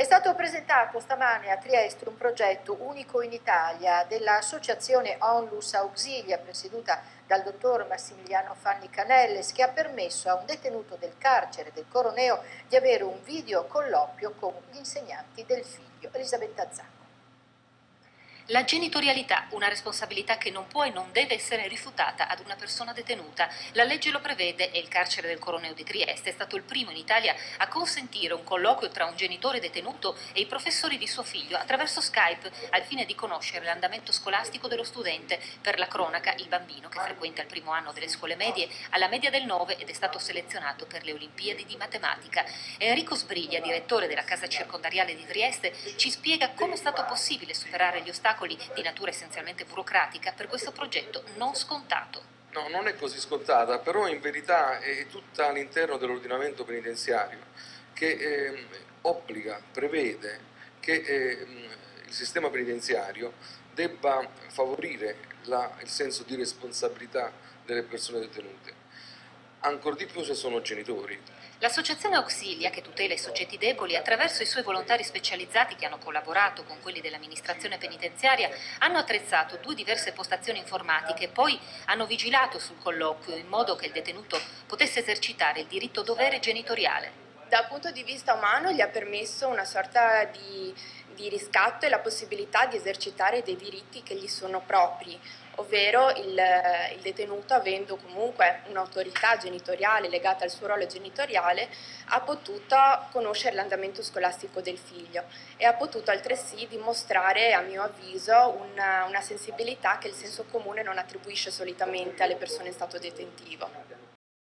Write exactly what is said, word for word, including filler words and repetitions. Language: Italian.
stato presentato stamane a Trieste un progetto unico in Italia dell'associazione Onlus Auxilia, presieduta dal dottor Massimiliano Fanni Canelles, che ha permesso a un detenuto del carcere del Coroneo di avere un video colloquio con gli insegnanti del figlio. Elisabetta Zacco. La genitorialità, una responsabilità che non può e non deve essere rifiutata ad una persona detenuta. La legge lo prevede e il carcere del Coroneo di Trieste è stato il primo in Italia a consentire un colloquio tra un genitore detenuto e i professori di suo figlio attraverso Skype al fine di conoscere l'andamento scolastico dello studente. Per la cronaca, il bambino, che frequenta il primo anno delle scuole medie, ha la media del nove ed è stato selezionato per le Olimpiadi di matematica. Enrico Sbriglia, direttore della casa circondariale di Trieste, ci spiega come è stato possibile superare gli ostacoli di natura essenzialmente burocratica per questo progetto non scontato. No, non è così scontata, però in verità è tutta all'interno dell'ordinamento penitenziario che eh, obbliga, prevede che eh, il sistema penitenziario debba favorire la, il senso di responsabilità delle persone detenute, ancor di più se sono genitori. L'associazione Auxilia, che tutela i soggetti deboli, attraverso i suoi volontari specializzati che hanno collaborato con quelli dell'amministrazione penitenziaria, hanno attrezzato due diverse postazioni informatiche e poi hanno vigilato sul colloquio in modo che il detenuto potesse esercitare il diritto-dovere genitoriale. Dal punto di vista umano gli ha permesso una sorta di, di riscatto e la possibilità di esercitare dei diritti che gli sono propri, ovvero il, il detenuto, avendo comunque un'autorità genitoriale legata al suo ruolo genitoriale, ha potuto conoscere l'andamento scolastico del figlio e ha potuto altresì dimostrare, a mio avviso, una, una sensibilità che il senso comune non attribuisce solitamente alle persone in stato detentivo.